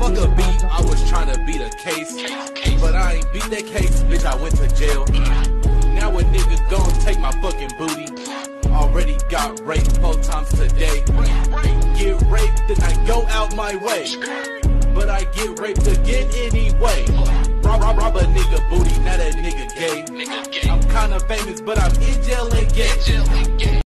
fuck a beat, I was tryna beat a case. But I ain't beat that case, bitch, I went to jail. Now a nigga gon' take my fucking booty. Already got raped 4 times today. Get raped, then I go out my way. But I get raped again anyway. Rob a nigga booty, now that nigga gay. I'm kinda famous, but I'm in jail again.